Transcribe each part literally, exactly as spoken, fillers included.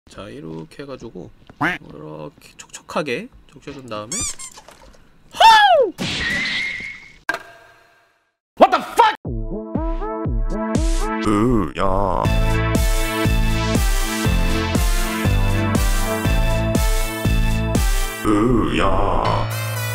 자, 이렇게 해가지고 이렇게 촉촉하게 적셔준 다음에 하우! What the fuck! 으야. 으야.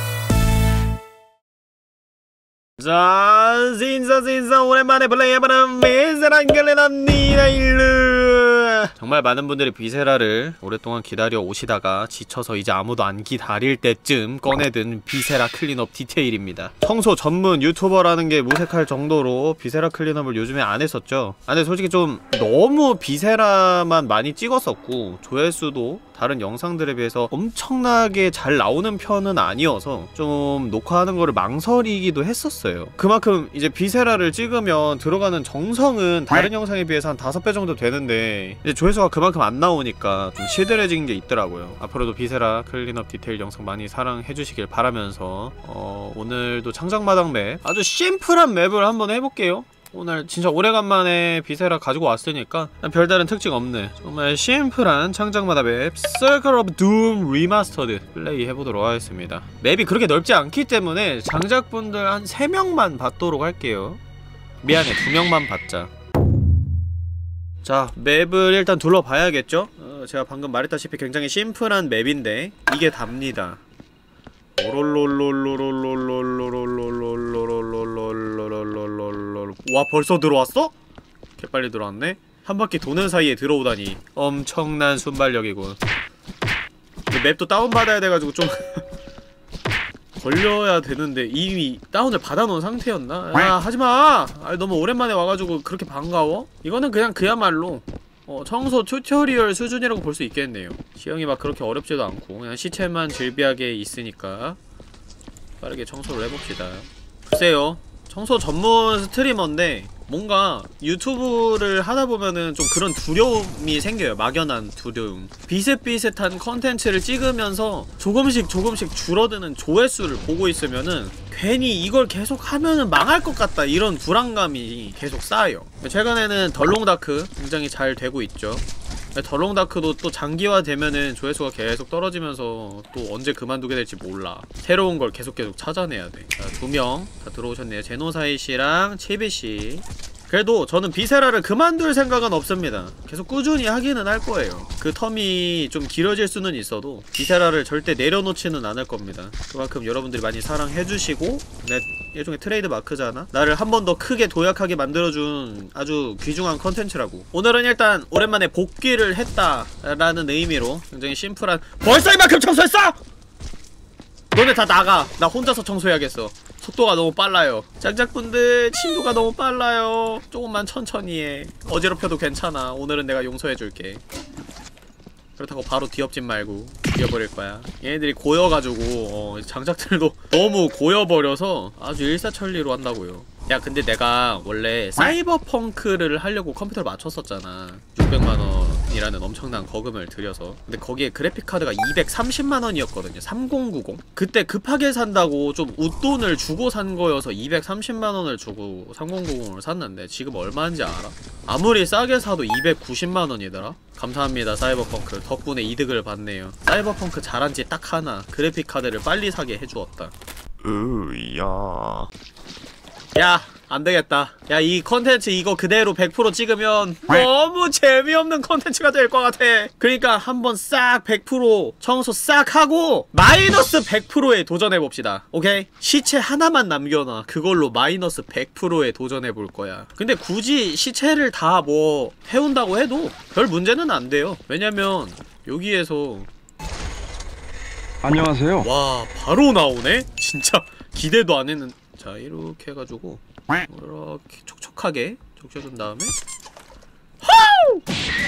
자, 신사 신사 오랜만에 플레이해보는 비세라 갤레나니다 일루. 정말 많은 분들이 비세라를 오랫동안 기다려 오시다가 지쳐서 이제 아무도 안 기다릴 때쯤 꺼내든 비세라 클린업 디테일입니다. 청소 전문 유튜버라는 게 무색할 정도로 비세라 클린업을 요즘에 안 했었죠. 아, 근데 솔직히 좀 너무 비세라만 많이 찍었었고 조회수도 다른 영상들에 비해서 엄청나게 잘 나오는 편은 아니어서 좀 녹화하는 거를 망설이기도 했었어요. 그만큼 이제 비세라를 찍으면 들어가는 정성은 다른 영상에 비해서 한 다섯 배 정도 되는데 이제 조회수가 그만큼 안 나오니까 좀 시들해진 게 있더라고요. 앞으로도 비세라 클린업 디테일 영상 많이 사랑해주시길 바라면서 어, 오늘도 창작마당 맵 아주 심플한 맵을 한번 해볼게요. 오늘 진짜 오래간만에 비세라 가지고 왔으니까 별다른 특징 없네 정말 심플한 창작마다 맵 Circle of Doom 리마스터드 플레이 해보도록 하겠습니다. 맵이 그렇게 넓지 않기 때문에 장작분들 한 세 명만 받도록 할게요. 미안해, 두 명만 받자. 자, 맵을 일단 둘러봐야겠죠? 어, 제가 방금 말했다시피 굉장히 심플한 맵인데 이게 답니다. 와, 벌써 들어왔어? 개빨리 들어왔네? 한 바퀴 도는 사이에 들어오다니 엄청난 순발력이군. 맵도 다운받아야 돼가지고 좀 걸려야 되는데 이미 다운을 받아놓은 상태였나? 야, 하지마! 아, 너무 오랜만에 와가지고 그렇게 반가워? 이거는 그냥 그야말로 어, 청소 튜토리얼 수준이라고 볼 수 있겠네요. 시형이 막 그렇게 어렵지도 않고 그냥 시체만 질비하게 있으니까 빠르게 청소를 해봅시다. 글쎄요, 청소 전문 스트리머인데 뭔가 유튜브를 하다보면은 좀 그런 두려움이 생겨요. 막연한 두려움. 비슷비슷한 컨텐츠를 찍으면서 조금씩 조금씩 줄어드는 조회수를 보고 있으면은 괜히 이걸 계속 하면은 망할 것 같다 이런 불안감이 계속 쌓여요. 최근에는 덜롱다크 굉장히 잘 되고 있죠. 덜롱다크도 또 장기화되면은 조회수가 계속 떨어지면서 또 언제 그만두게 될지 몰라. 새로운 걸 계속 계속 찾아내야 돼. 자, 두 명 다 들어오셨네요. 제노사이씨랑 치비씨. 그래도 저는 비세라를 그만둘 생각은 없습니다. 계속 꾸준히 하기는 할 거예요. 그 텀이 좀 길어질 수는 있어도 비세라를 절대 내려놓지는 않을 겁니다. 그만큼 여러분들이 많이 사랑해주시고 내 일종의 트레이드 마크잖아? 나를 한 번 더 크게 도약하게 만들어준 아주 귀중한 컨텐츠라고. 오늘은 일단 오랜만에 복귀를 했다라는 의미로 굉장히 심플한 벌써 이만큼 청소했어! 너네 다 나가! 나 혼자서 청소해야겠어. 속도가 너무 빨라요. 짱짝분들 침도가 너무 빨라요. 조금만 천천히 해. 어지럽혀도 괜찮아. 오늘은 내가 용서해줄게. 그렇다고 바로 뒤엎진 말고 뒤어버릴 거야. 얘네들이 고여가지고 어, 장작들도 너무 고여버려서 아주 일사천리로 한다고요. 야, 근데 내가 원래 사이버펑크를 하려고 컴퓨터를 맞췄었잖아. 육백만 원이라는 엄청난 거금을 들여서. 근데 거기에 그래픽카드가 이백삼십만 원이었거든요. 삼공구공. 그때 급하게 산다고 좀 웃돈을 주고 산 거여서 이백삼십만 원을 주고 삼공구공을 샀는데 지금 얼마인지 알아? 아무리 싸게 사도 이백구십만 원이더라? 감사합니다, 사이버펑크. 덕분에 이득을 봤네요. 사이버펑크 잘한지 딱 하나, 그래픽카드를 빨리 사게 해주었다. 으야. 야, 안되겠다. 야, 이 컨텐츠 이거 그대로 백 퍼센트 찍으면 너무 재미없는 컨텐츠가 될 것 같아. 그러니까 한번 싹 백 퍼센트 청소 싹 하고 마이너스 백 퍼센트에 도전해봅시다. 오케이? 시체 하나만 남겨놔. 그걸로 마이너스 백 퍼센트에 도전해볼 거야. 근데 굳이 시체를 다 뭐 해온다고 해도 별 문제는 안 돼요. 왜냐면 여기에서 안녕하세요. 와, 바로 나오네? 진짜 기대도 안 했는. 자, 이렇게 해가지고 이렇게 촉촉하게 적셔준 다음에 하우!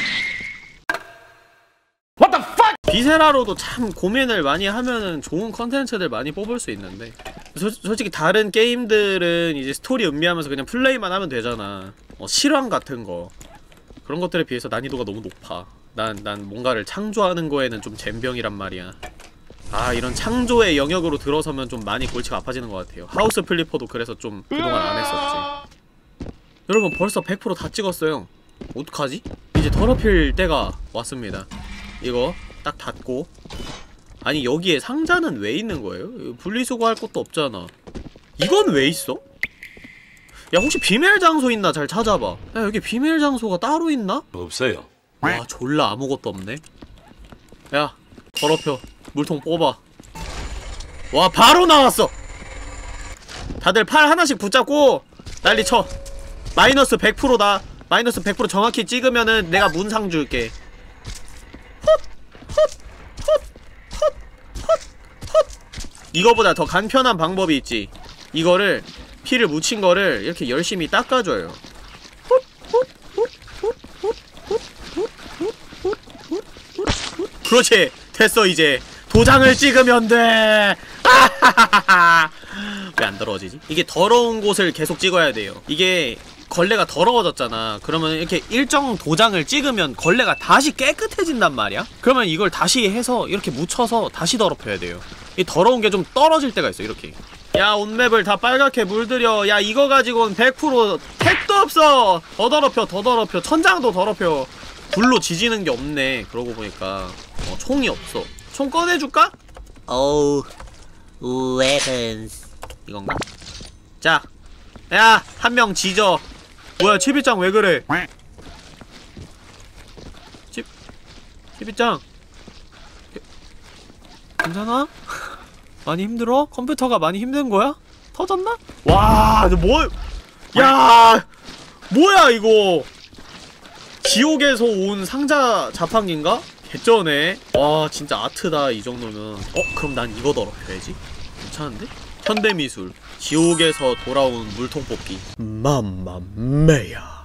What the fuck! 비세라로도 참 고민을 많이 하면은 좋은 컨텐츠들 많이 뽑을 수 있는데 소, 솔직히 다른 게임들은 이제 스토리 음미하면서 그냥 플레이만 하면 되잖아. 어, 실황 같은 거 그런 것들에 비해서 난이도가 너무 높아. 난, 난 뭔가를 창조하는 거에는 좀 젬병이란 말이야. 아, 이런 창조의 영역으로 들어서면 좀 많이 골치가 아파지는 것 같아요. 하우스 플리퍼도 그래서 좀 그동안 안 했었지. 여러분, 벌써 백 퍼센트 다 찍었어요. 어떡하지? 이제 더럽힐 때가 왔습니다. 이거 딱 닫고. 아니 여기에 상자는 왜 있는 거예요? 분리수거할 것도 없잖아. 이건 왜 있어? 야 혹시 비밀 장소 있나 잘 찾아봐. 야 여기 비밀 장소가 따로 있나? 없어요. 와 졸라 아무것도 없네. 야 더럽혀. 물통 뽑아. 와 바로 나왔어. 다들 팔 하나씩 붙잡고 난리 쳐. 마이너스 백 퍼센트다. 마이너스 백 퍼센트 정확히 찍으면은 내가 문상 줄게. 이거보다 더 간편한 방법이 있지. 이거를 피를 묻힌 거를 이렇게 열심히 닦아줘요. 그렇지. 됐어 이제. 도장을 찍으면 돼. 왜 안 더러워지지? 이게 더러운 곳을 계속 찍어야 돼요. 이게 걸레가 더러워졌잖아. 그러면 이렇게 일정 도장을 찍으면 걸레가 다시 깨끗해진단 말이야? 그러면 이걸 다시 해서 이렇게 묻혀서 다시 더럽혀야 돼요. 이 더러운 게 좀 떨어질 때가 있어. 이렇게. 야 온맵을 다 빨갛게 물들여. 야 이거 가지고는 백 퍼센트 택도 없어. 더 더럽혀 더 더럽혀. 천장도 더럽혀. 불로 지지는 게 없네. 그러고 보니까 어, 총이 없어. 총 꺼내줄까? 어우 웨펀스 이건가? 자 야 한 명 지져. 뭐야 치비짱 왜 그래? 치... 치비짱 괜찮아? 많이 힘들어? 컴퓨터가 많이 힘든 거야? 터졌나? 와, 뭐, 야, 뭐야 이거? 지옥에서 온 상자 자판기인가? 개쩌네. 와, 진짜 아트다 이 정도면. 어, 그럼 난 이거 더럽혀야지. 괜찮은데? 현대미술. 지옥에서 돌아온 물통 뽑기. 맘마메야.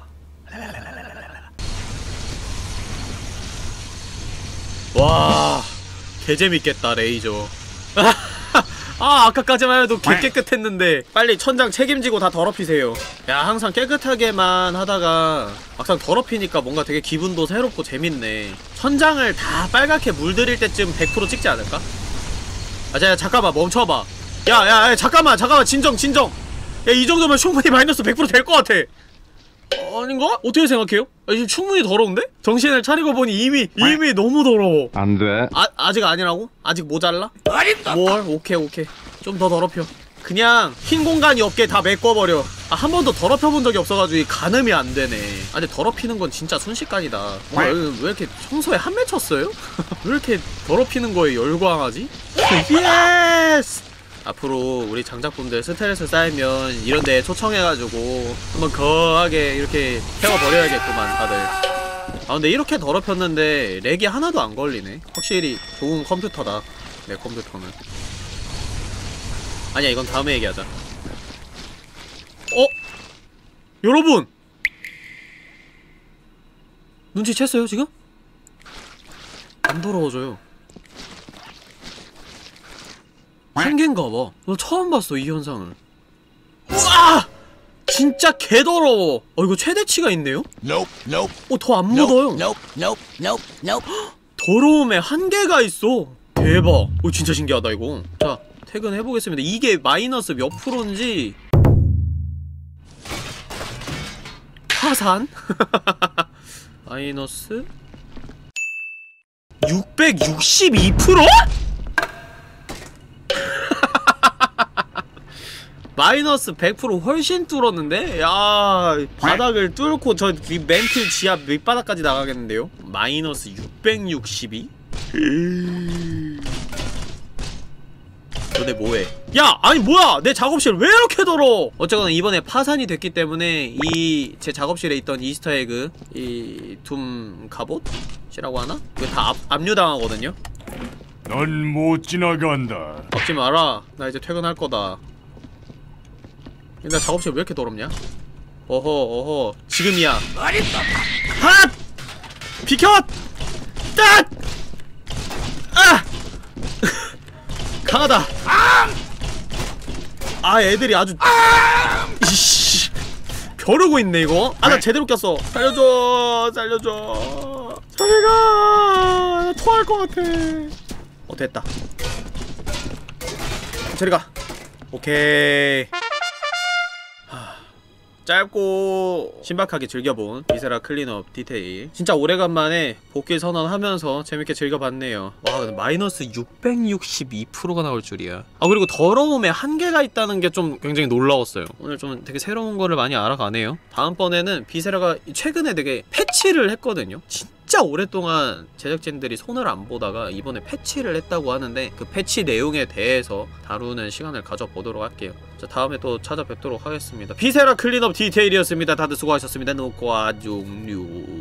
와, 개재밌겠다 레이저. 아 아까까지만 해도 개 깨끗했는데 빨리 천장 책임지고 다 더럽히세요. 야 항상 깨끗하게만 하다가 막상 더럽히니까 뭔가 되게 기분도 새롭고 재밌네. 천장을 다 빨갛게 물들일 때쯤 백 퍼센트 찍지 않을까? 아 자 잠깐만 멈춰봐. 야야 야, 잠깐만 잠깐만 진정 진정. 야 이 정도면 충분히 마이너스 백 퍼센트 될 것 같아. 어, 아닌가? 어떻게 생각해요? 아, 지금 충분히 더러운데? 정신을 차리고 보니 이미 이미 너무 더러워. 안 돼. 아, 아직 아니라고? 아직 모자라? 뭘? 오케이 오케이 좀 더 더럽혀. 그냥 흰 공간이 없게 다 메꿔버려. 아, 한 번도 더럽혀본 적이 없어가지고 이 가늠이 안 되네. 아 근데 더럽히는 건 진짜 순식간이다. 어, 왜, 왜 이렇게 청소에 한 맺혔어요? 왜 이렇게 더럽히는 거에 열광하지? 예스! 앞으로 우리 장작분들 스트레스 쌓이면 이런데 초청해가지고 한번 거하게 이렇게 태워버려야겠구만 다들. 아 근데 이렇게 더럽혔는데 렉이 하나도 안 걸리네. 확실히 좋은 컴퓨터다 내 컴퓨터는. 아니야 이건 다음에 얘기하자. 어? 여러분! 눈치챘어요 지금? 안 더러워져요. 한계인가봐. 너 처음 봤어 이 현상을. 우와! 진짜 개더러워. 어 이거 최대치가 있네요? 어 더 안 묻어요. 더러움에 한계가 있어. 대박. 어 진짜 신기하다 이거. 자 퇴근해보겠습니다. 이게 마이너스 몇 프로인지. 파산? 마이너스 육백육십이 퍼센트? 마이너스 백 퍼센트 훨씬 뚫었는데? 야 바닥을 뚫고 저 멘틀 지하 밑바닥까지 나가겠는데요? 마이너스 육백육십이? 너네 뭐해? 야! 아니 뭐야! 내 작업실 왜 이렇게 더러워! 어쨌거나 이번에 파산이 됐기 때문에 이 제 작업실에 있던 이스터에그 이 둠 갑옷이라고 하나? 이거 다 압, 압류당하거든요? 넌 못 지나간다. 막지 마라. 나 이제 퇴근할 거다. 나 작업실 왜 이렇게 더럽냐? 어허 어허 지금이야. 핫! 비켜! 딱! 아! 강하다. 아 애들이 아주 이씨 벼르고 있네 이거. 아 나 제대로 꼈어. 살려줘 살려줘. 저리가. 나 토할 것 같아. 어 됐다. 저리가. 오케이. 짧고 신박하게 즐겨본 비세라 클린업 디테일 진짜 오래간만에 복귀 선언하면서 재밌게 즐겨봤네요. 와 근데 마이너스 육백육십이 퍼센트가 나올 줄이야. 아 그리고 더러움에 한계가 있다는 게 좀 굉장히 놀라웠어요. 오늘 좀 되게 새로운 거를 많이 알아가네요. 다음번에는 비세라가 최근에 되게 패치를 했거든요. 진짜 오랫동안 제작진들이 손을 안 보다가 이번에 패치를 했다고 하는데 그 패치 내용에 대해서 다루는 시간을 가져보도록 할게요. 자 다음에 또 찾아뵙도록 하겠습니다. 비세라 클린업 디테일이었습니다. 다들 수고하셨습니다. 녹화 종료.